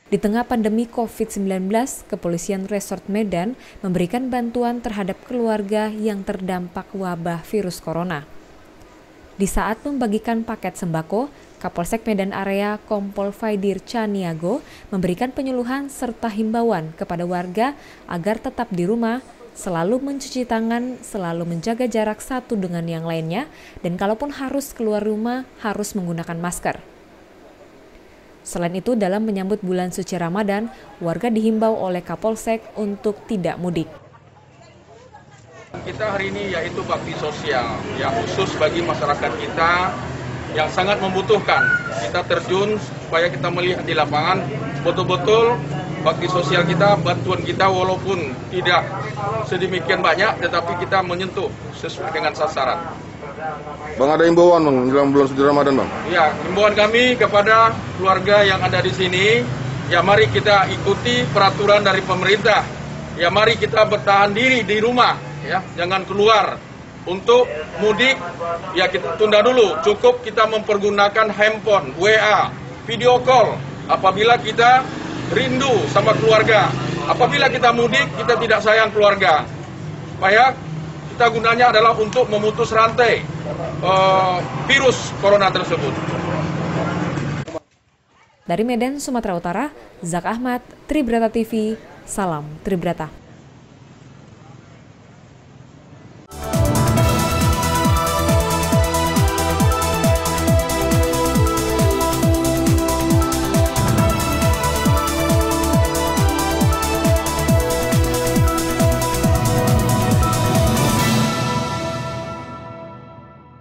Di tengah pandemi COVID-19, Kepolisian Resort Medan memberikan bantuan terhadap keluarga yang terdampak wabah virus corona. Di saat membagikan paket sembako, Kapolsek Medan Area Kompol Faidir Caniago memberikan penyuluhan serta himbauan kepada warga agar tetap di rumah, selalu mencuci tangan, selalu menjaga jarak satu dengan yang lainnya, dan kalaupun harus keluar rumah, harus menggunakan masker. Selain itu, dalam menyambut bulan suci Ramadan, warga dihimbau oleh Kapolsek untuk tidak mudik. Kita hari ini yaitu bakti sosial yang khusus bagi masyarakat kita yang sangat membutuhkan. Kita terjun supaya kita melihat di lapangan betul-betul bakti sosial kita, bantuan kita walaupun tidak sedemikian banyak, tetapi kita menyentuh sesuai dengan sasaran. Bang, ada himbauan Bang dalam bulan suci Ramadan Bang? Ya, himbauan kami kepada keluarga yang ada di sini, ya mari kita ikuti peraturan dari pemerintah. Ya mari kita bertahan diri di rumah, ya jangan keluar. Untuk mudik, ya kita tunda dulu. Cukup kita mempergunakan handphone, WA, video call. Apabila kita rindu sama keluarga, apabila kita mudik, kita tidak sayang keluarga. Supaya kita gunanya adalah untuk memutus rantai virus corona tersebut. Dari Medan, Sumatera Utara, Zak Ahmad, Tribrata TV, salam Tribrata.